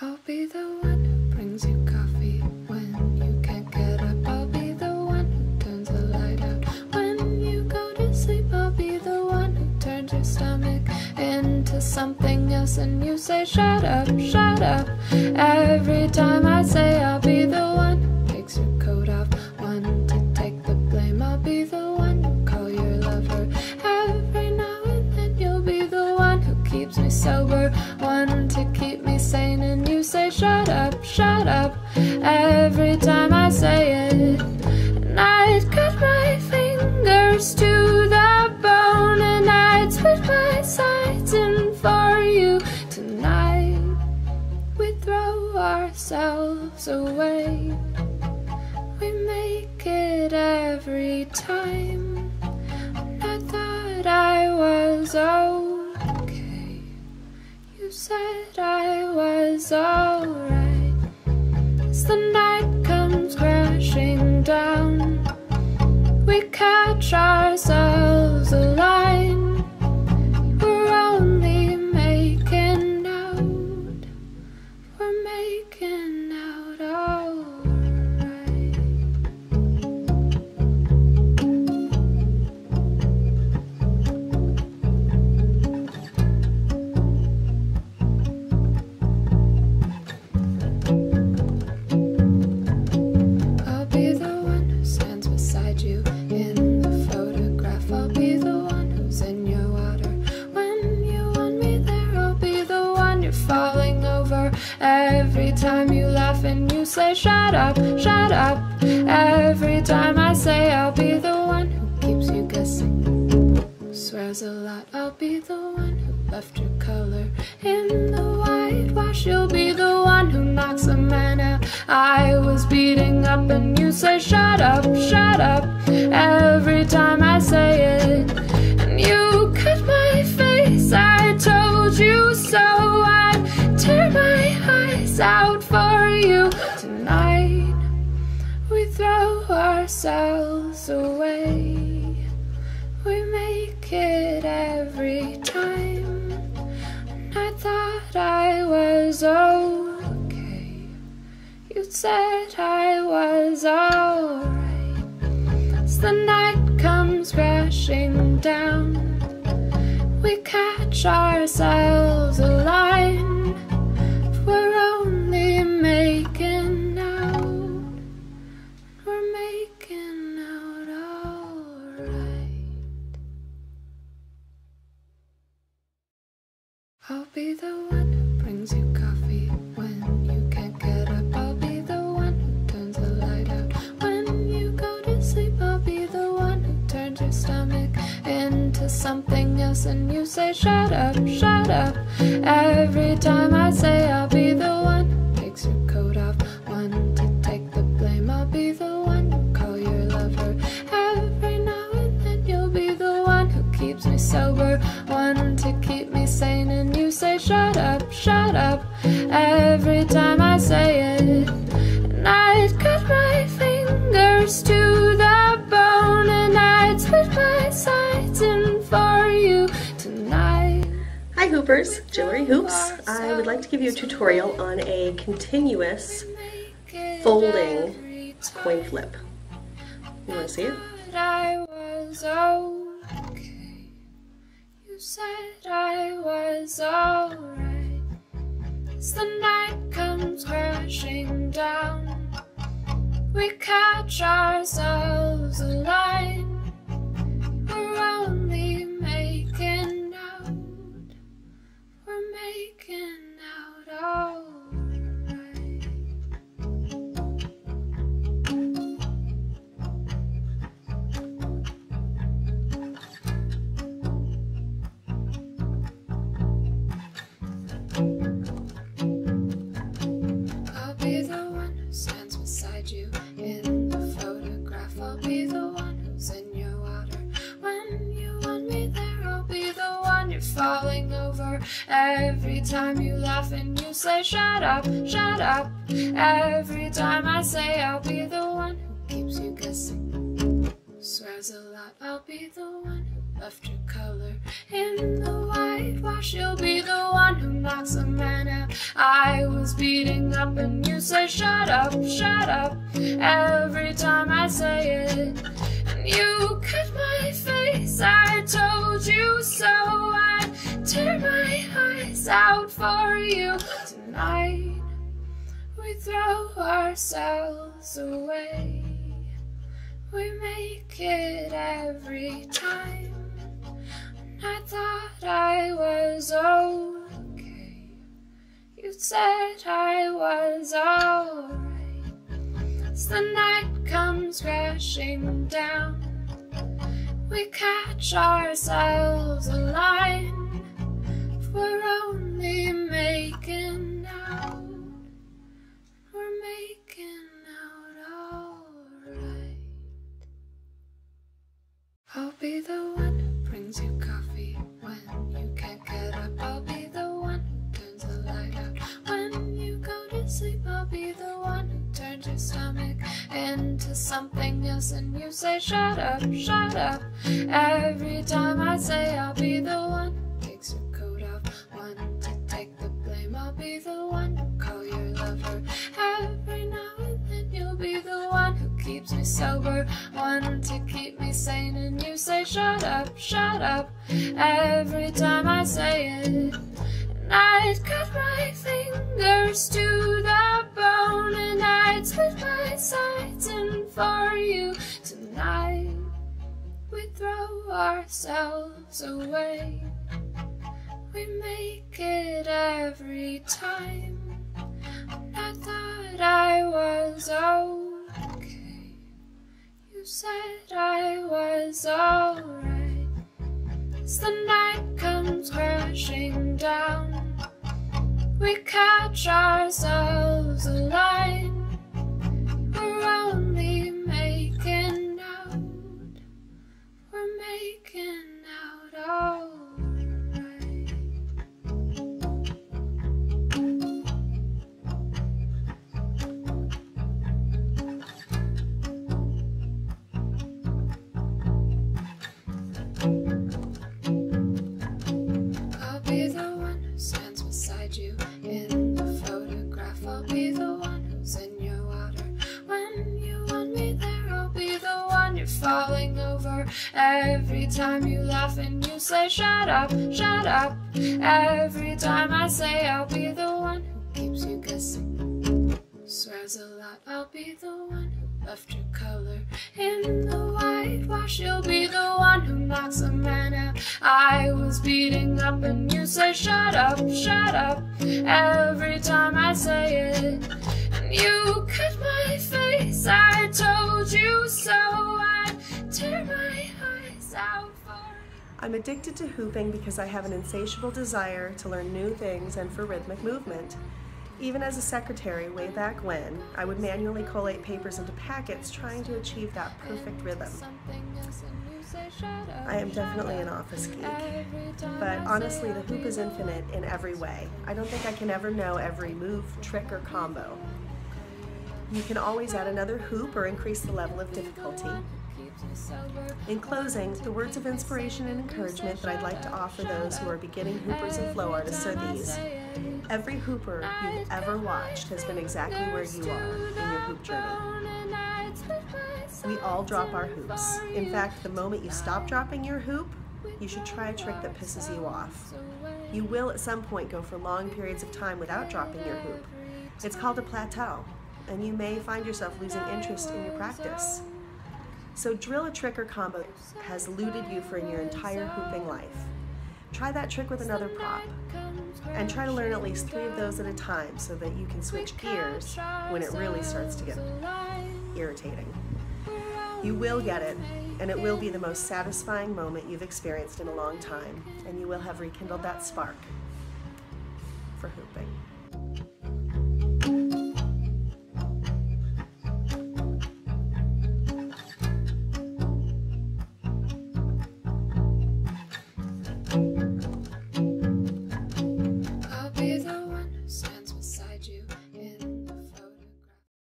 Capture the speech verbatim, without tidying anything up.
I'll be the one who brings you coffee when you can't get up. I'll be the one who turns the light out when you go to sleep. I'll be the one who turns your stomach into something else and you say shut up, shut up. Every time I say I'll be the one who takes your coat off, one to take the blame. I'll be the one who call your lover every now and then. You'll be the one who keeps me sober, one to keep me sane, and you say shut up, shut up every time I say it. And I'd cut my fingers to the bone and I'd split my sides in for you. Tonight we throw ourselves away, we make it every time. And I thought I was okay, you said I was alright. As the night comes crashing down, we catch ourselves aligned. We're only making out, we're making out alright. I'll be the one who stands beside you in the photograph. I'll be the one who's in your water when you want me there. I'll be the one you're falling over every time you laugh and you say shut up, shut up. Every time I say I'll be the one who keeps you guessing, who swears a lot. I'll be the one who left your color in the whitewash. You'll be the one who knocks a man out I was beating up and you say shut up, shut up every time I say it. And you cut my face, I told you so. I'd tear my eyes out for you. Tonight we throw ourselves away, we make it every time. And I thought I was okay, you said I was alright. As the night comes crashing down, we catch ourselves aligned. We're only making out, we're making out alright. I'll be the one who brings you coffee when you can't get up. I'll be the one who turns the light out when you go to sleep. I'll be the one who turns your stomach into something else and you say shut up, shut up. Every time I say I'll be the one who takes your coat off, one to take the blame. I'll be the one who call your lover every now and then. You'll be the one who keeps me sober, one to keep me sane, and you say shut up, shut up every time I say it. And I'd cut my fingers to the bone and I'd split my sides in for you tonight. Hi Hoopers, Jillery Hoops. I would like to give you a tutorial on a continuous folding coin flip. You want to see it? I was okay, you said I was alright. As the night comes crashing down, we catch ourselves aligned. We're only making out, we're making out alright. I'll be the one who stands beside you in the photograph. I'll be the one who's in your water when you want me there. I'll be the one you're falling over every time you laugh and you say shut up, shut up. Every time I say I'll be the one who keeps you guessing, who swears a lot. I'll be the one who left your color in the whitewash. You'll be the one who knocks a man out I was beating up, and you say shut up, shut up every time I say it. And you cut my face, I told you so. I'd tear my eyes out for you. Tonight we throw ourselves away. We make it every time. And I thought I was okay. You said I was alright. As the night comes crashing down, we catch ourselves a line. We're only making out. We're making out alright. I'll be the one who brings you coffee when you can't get up. I'll be the one who turns the light out when you go to sleep. I'll be the one who turns your stomach into something else, and you say shut up, shut up every time I say. I'll be the one who takes your coat off, one to take the blame. I'll be the one who call your lover every now and then. You'll be the one who keeps me sober, one to keep me sane, and you say shut up, shut up every time I say it. And I'd cut my fingers to the bone, and I'd split my sides in for you. Tonight we throw ourselves away. We make it every time. And I thought I was okay. You said I was alright. As the night comes crashing down, we catch ourselves a line. We're only making out. We're making out alright. I'll be the one who stands beside you in the photograph. I'll be the one who's in your water when you want me there. I'll be the one you're falling over every time you laugh, and you say shut up, shut up every time I say. I'll be the one who keeps you guessing, swears a lot. I'll be the one who left your color in the whitewash. You'll be the one who knocks a man out I was beating up, and you say shut up, shut up every time I say it. And you cut my face, I told you so. I'd tear my eyes out for you. I'm addicted to hooping because I have an insatiable desire to learn new things and for rhythmic movement. Even as a secretary way back when, I would manually collate papers into packets trying to achieve that perfect rhythm. I am definitely an office geek, but honestly the hoop is infinite in every way. I don't think I can ever know every move, trick, or combo. You can always add another hoop or increase the level of difficulty. In closing, the words of inspiration and encouragement that I'd like to offer those who are beginning hoopers and flow artists are these. Every hooper you've ever watched has been exactly where you are in your hoop journey. We all drop our hoops. In fact, the moment you stop dropping your hoop, you should try a trick that pisses you off. You will at some point go for long periods of time without dropping your hoop. It's called a plateau, and you may find yourself losing interest in your practice. So drill a trick or combo that has eluded you for your entire hooping life. Try that trick with another prop, and try to learn at least three of those at a time so that you can switch gears when it really starts to get irritating. You will get it, and it will be the most satisfying moment you've experienced in a long time, and you will have rekindled that spark for hooping. Thank you.